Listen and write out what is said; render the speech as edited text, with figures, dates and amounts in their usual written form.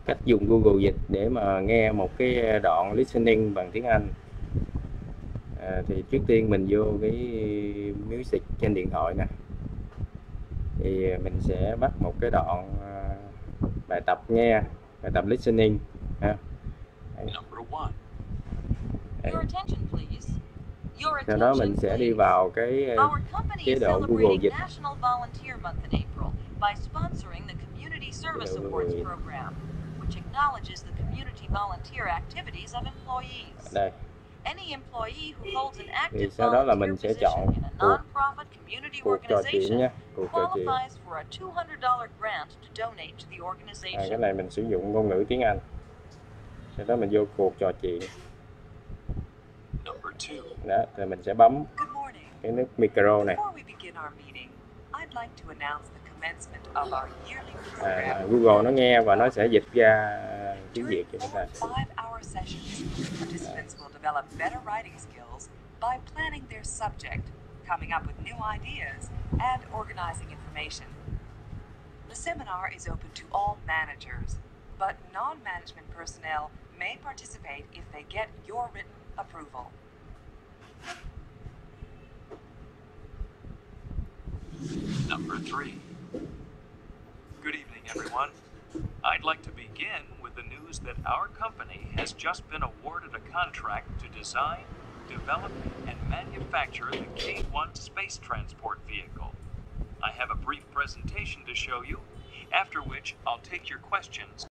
cách dùng Google Dịch để mà nghe một cái đoạn listening bằng tiếng Anh. Thì trước tiên mình vô cái music trên điện thoại nè, thì mình sẽ bắt một cái đoạn bài tập nghe, bài tập listening ha. Sau đó mình sẽ đi vào cái chế độ Google Dịch. By sponsoring the Community Service Awards program, which acknowledges the community volunteer activities of employees. Đây. Any employee who holds an Thì active sau đó là mình volunteer sẽ chọn position in a non-profit community cuộc trò chuyện organization nha, cuộc trò chuyện. qualifies for a $200 grant to donate to the organization. Cái này mình sử dụng ngôn ngữ tiếng Anh. Sau đó mình vô cuộc trò chuyện. Đó, thì mình sẽ bấm cái nút micro này. Google nó nghe và nó sẽ dịch ra tiếng Việt cho chúng ta. The seminar is open to all managers, but non-management personnel may participate if they get your written approval. Number 3. Good evening, everyone. I'd like to begin with the news that our company has just been awarded a contract to design, develop, and manufacture the K-1 space transport vehicle. I have a brief presentation to show you, after which I'll take your questions